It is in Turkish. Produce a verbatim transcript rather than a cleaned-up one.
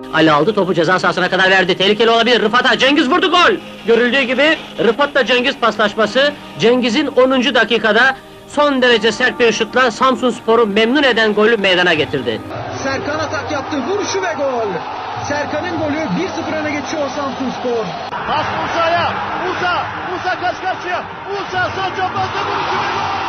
Ali aldı topu ceza sahasına kadar verdi. Tehlikeli olabilir. Rıfat'a Cengiz vurdu gol. Görüldüğü gibi Rıfat'la Cengiz paslaşması Cengiz'in onuncu dakikada son derece sert bir şutla Samsunspor'u memnun eden golü meydana getirdi. Serkan atak yaptı. Vuruşu ve gol. Serkan'ın golü bir sıfır öne geçiyor Samsunspor. Pas Musa'ya. Musa. Musa karşı karşıya. Musa son çaprazda vuruşu ve gol.